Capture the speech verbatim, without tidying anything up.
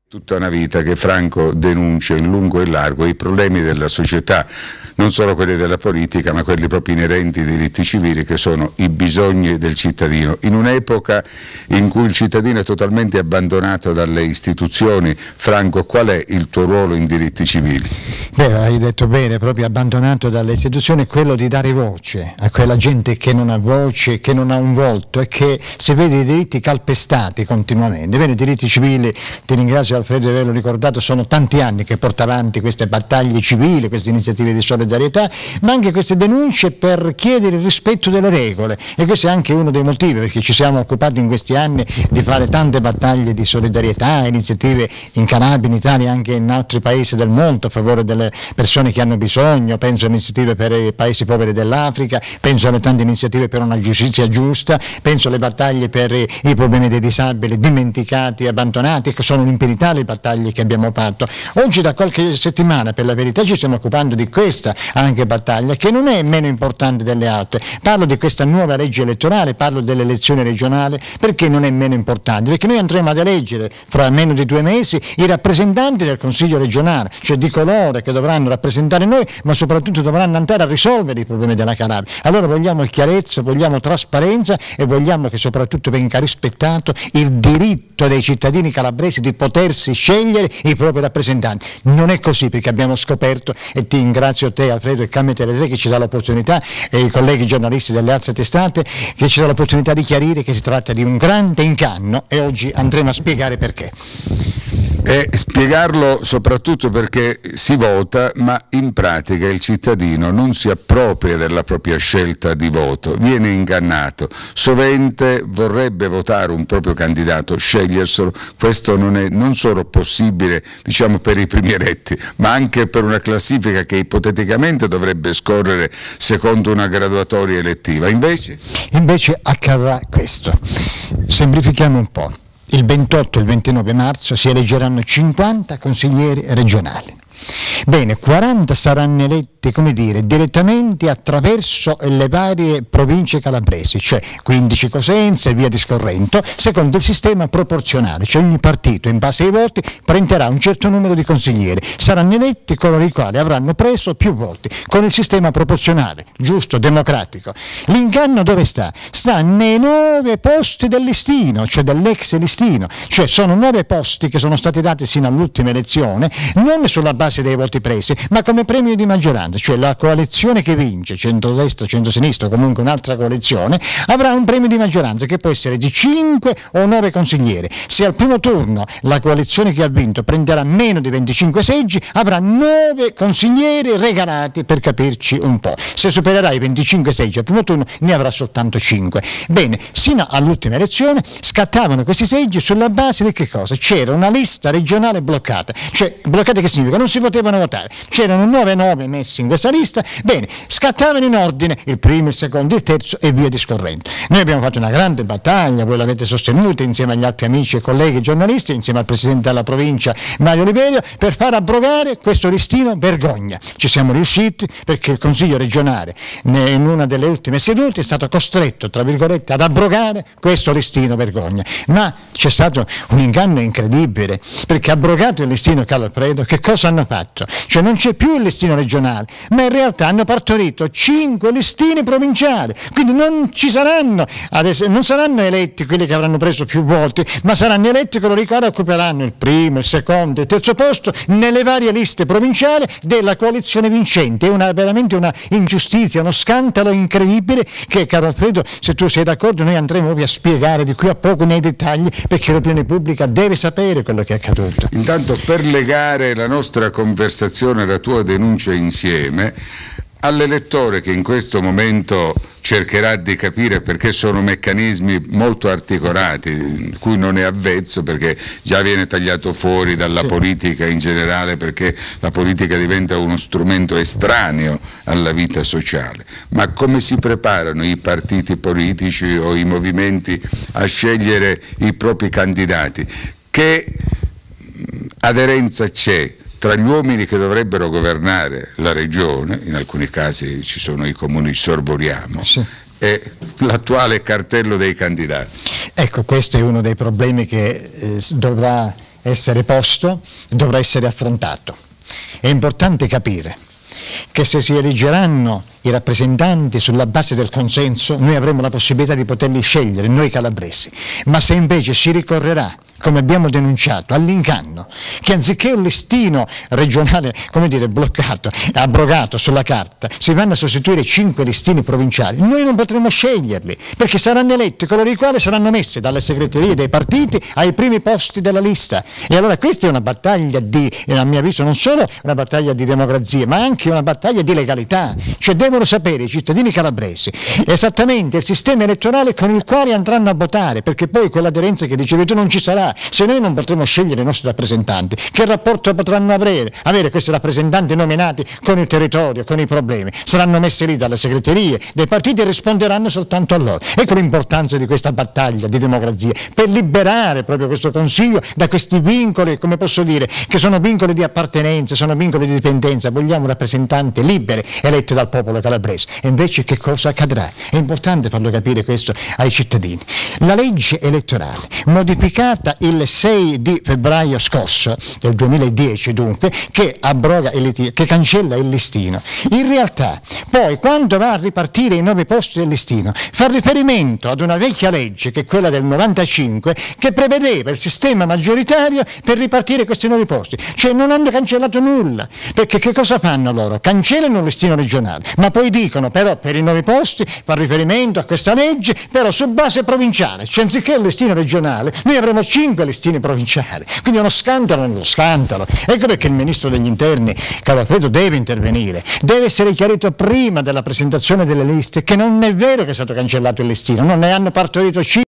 Tutta una vita che Franco denuncia in lungo e in largo i problemi della società, non solo quelli della politica, ma quelli proprio inerenti ai diritti civili, che sono i bisogni del cittadino. In un'epoca in cui il cittadino è totalmente abbandonato dalle istituzioni, Franco, qual è il tuo ruolo in diritti civili? Beh, hai detto bene, proprio abbandonato dalle istituzioni, è quello di dare voce a quella gente che non ha voce, che non ha un volto e che si vede i diritti calpestati continuamente. Bene, i diritti civili, ti ringrazio Alfredo di averlo ricordato, sono tanti anni che porta avanti queste battaglie civili, queste iniziative di solidarietà, ma anche queste denunce per chiedere il rispetto delle regole, e questo è anche uno dei motivi perché ci siamo occupati in questi anni di fare tante battaglie di solidarietà, iniziative in Calabria, in Italia e anche in altri paesi del mondo a favore delle persone che hanno bisogno. Penso a iniziative per i paesi poveri dell'Africa, penso alle tante iniziative per una giustizia giusta, penso alle battaglie per i, i problemi dei disabili dimenticati, abbandonati, che sono un'impunità le battaglie che abbiamo fatto. Oggi da qualche settimana, per la verità, ci stiamo occupando di questa anche battaglia, che non è meno importante delle altre. Parlo di questa nuova legge elettorale, parlo delle elezioni regionali, perché non è meno importante? Perché noi andremo ad eleggere fra meno di due mesi i rappresentanti del Consiglio regionale, cioè di coloro che dovranno rappresentare noi, ma soprattutto dovranno andare a risolvere i problemi della Calabria. Allora vogliamo chiarezza, vogliamo trasparenza e vogliamo che soprattutto venga rispettato il diritto dei cittadini calabresi di potersi scegliere i propri rappresentanti. Non è così, perché abbiamo scoperto, e ti ringrazio te Alfredo e Camera Televisione che ci dà l'opportunità, e i colleghi giornalisti delle altre testate che ci dà l'opportunità di chiarire che si tratta di un grande inganno, e oggi andremo a spiegare perché. E spiegarlo soprattutto perché si vota, ma in pratica il cittadino non si appropria della propria scelta di voto, viene ingannato, sovente vorrebbe votare un proprio candidato, sceglierselo. Questo non è non solo possibile, diciamo, per i primi eletti, ma anche per una classifica che ipoteticamente dovrebbe scorrere secondo una graduatoria elettiva. Invece? Invece accadrà questo. Semplifichiamo un po'. Il ventotto e il ventinove marzo si eleggeranno cinquanta consiglieri regionali. Bene, quaranta saranno eletti, come dire, direttamente attraverso le varie province calabresi, cioè quindici Cosenza e via discorrendo, secondo il sistema proporzionale, cioè ogni partito in base ai voti prenderà un certo numero di consiglieri, saranno eletti coloro i quali avranno preso più voti, con il sistema proporzionale, giusto, democratico. L'inganno dove sta? Sta nei nove posti del listino, cioè dell'ex listino, cioè sono nove posti che sono stati dati sino all'ultima elezione, non sulla base dei voti presi, ma come premio di maggioranza, cioè la coalizione che vince, centrodestra, centrosinistra o comunque un'altra coalizione, avrà un premio di maggioranza che può essere di cinque o nove consiglieri. Se al primo turno la coalizione che ha vinto prenderà meno di venticinque seggi, avrà nove consiglieri regalati, per capirci un po'. Se supererà i venticinque seggi al primo turno, ne avrà soltanto cinque. Bene, sino all'ultima elezione scattavano questi seggi sulla base di che cosa? C'era una lista regionale bloccata, cioè bloccata che significa? Non si potevano votare, c'erano nove nomi messi in questa lista, bene, scattavano in ordine il primo, il secondo, il terzo e via discorrendo. Noi abbiamo fatto una grande battaglia, voi l'avete sostenuta insieme agli altri amici e colleghi giornalisti, insieme al presidente della provincia Mario Oliverio, per far abrogare questo listino vergogna. Ci siamo riusciti perché il Consiglio regionale in una delle ultime sedute è stato costretto, tra virgolette, ad abrogare questo listino vergogna, ma c'è stato un inganno incredibile, perché abrogato il listino Carlo Alfredo, che cosa hanno fatto? Cioè non c'è più il listino regionale, ma in realtà hanno partorito cinque listini provinciali, quindi non ci saranno, adesso, non saranno eletti quelli che avranno preso più voti, ma saranno eletti coloro i quali occuperanno il primo, il secondo e il terzo posto nelle varie liste provinciali della coalizione vincente. È una, veramente una ingiustizia, uno scandalo incredibile che, caro Alfredo, se tu sei d'accordo, noi andremo proprio a spiegare di qui a poco nei dettagli, perché l'opinione pubblica deve sapere quello che è accaduto. Intanto, per legare la nostra conversazione, la tua denuncia insieme, all'elettore che in questo momento cercherà di capire, perché sono meccanismi molto articolati, cui non è avvezzo, perché già viene tagliato fuori dalla sì. politica in generale, perché la politica diventa uno strumento estraneo alla vita sociale. Ma come si preparano i partiti politici o i movimenti a scegliere i propri candidati? Che aderenza c'è tra gli uomini che dovrebbero governare la regione, in alcuni casi ci sono i comuni di Sorvoriamo, sì. e l'attuale cartello dei candidati? Ecco, questo è uno dei problemi che eh, dovrà essere posto, dovrà essere affrontato. È importante capire che se si eleggeranno i rappresentanti sulla base del consenso, noi avremo la possibilità di poterli scegliere, noi calabresi, ma se invece si ricorrerà, come abbiamo denunciato, all'inganno, che anziché un listino regionale, come dire, bloccato, abrogato sulla carta, si vanno a sostituire cinque listini provinciali, noi non potremo sceglierli, perché saranno eletti coloro i quali saranno messi dalle segreterie dei partiti ai primi posti della lista. E allora questa è una battaglia di, a mio avviso, non solo una battaglia di democrazia, ma anche una battaglia di legalità. Cioè devono sapere i cittadini calabresi esattamente il sistema elettorale con il quale andranno a votare, perché poi quell'aderenza che dicevi tu non ci sarà. Se noi non potremo scegliere i nostri rappresentanti, che rapporto potranno avere, avere questi rappresentanti nominati con il territorio, con i problemi? Saranno messi lì dalle segreterie dei partiti e risponderanno soltanto a loro. Ecco l'importanza di questa battaglia di democrazia, per liberare proprio questo Consiglio da questi vincoli, come posso dire, che sono vincoli di appartenenza, sono vincoli di dipendenza. Vogliamo rappresentanti liberi, eletti dal popolo calabrese. E invece che cosa accadrà? È importante farlo capire questo ai cittadini. La legge elettorale, modificata il sei di febbraio scorso, del duemiladieci dunque, che abroga il listino, che cancella il listino, in realtà poi quando va a ripartire i nuovi posti del listino fa riferimento ad una vecchia legge, che è quella del novantacinque, che prevedeva il sistema maggioritario per ripartire questi nuovi posti. Cioè non hanno cancellato nulla, perché che cosa fanno loro? Cancellano il listino regionale, ma poi dicono però per i nuovi posti fa riferimento a questa legge, però su base provinciale, cioè anziché il listino regionale noi avremo cinque listini provinciali, quindi è uno scandalo nello scandalo. Ecco perché il ministro degli interni, Carlo Alfredo, deve intervenire, deve essere chiarito prima della presentazione delle liste che non è vero che è stato cancellato il listino, non ne hanno partorito cinque.